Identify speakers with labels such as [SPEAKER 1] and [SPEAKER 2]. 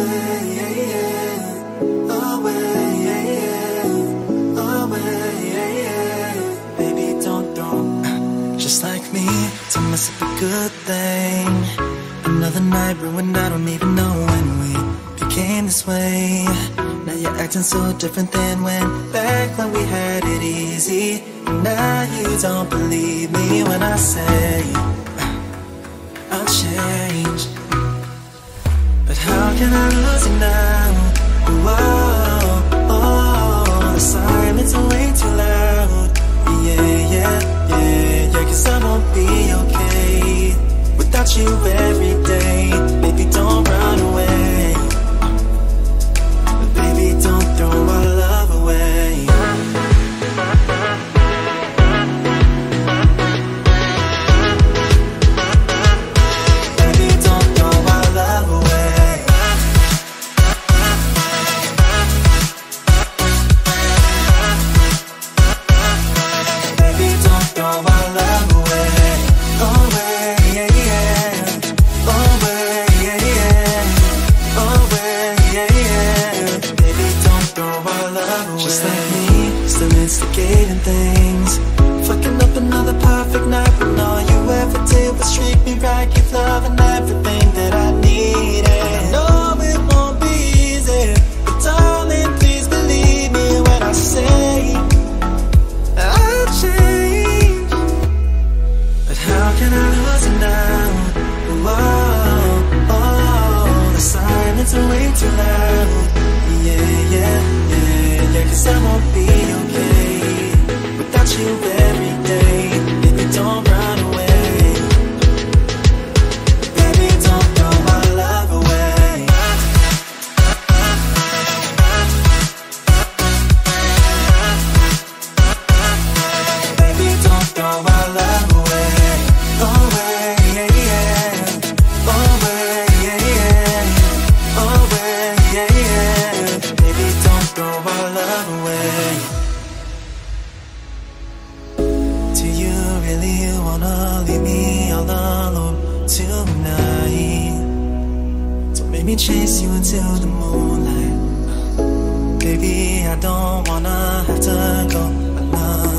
[SPEAKER 1] away, yeah, yeah. Away, yeah, yeah. Away, yeah, yeah. Baby, don't throw. Just like me, don't mess up a good thing. Another night ruined, I don't even know when we became this way. Now you're acting so different than back when we had it easy. And now you don't believe me when I say I'll change. But how can I lose you now? Oh, the silence is way too loud. Yeah, yeah, yeah, yeah. 'Cause I won't be okay without you every day. Baby, don't run away. Baby, don't throw our love away. Baby, don't throw our love away. Baby, don't throw our love away. Away, yeah, yeah. Away, yeah, yeah. Away, yeah, yeah. Baby, don't throw our love away. Just like me, still instigating things. Fucking up another perfect night when all you ever did was treat me right. Give love and everything that I needed. I know it won't be easy, but darling, please believe me when I say I'll change. But how can I lose you now? Oh, the silence is way too loud. Yeah, yeah, yeah, yeah. 'Cause I won't be okay without you every day. Baby, don't run away. Baby, don't throw my love away. Baby, don't throw my love away. Away, yeah, yeah. Away, yeah, yeah. Away, yeah, yeah. Baby, don't throw my love away. Do you really wanna leave me all alone tonight? Don't make me chase you into the moonlight. Baby, I don't wanna have to go alone.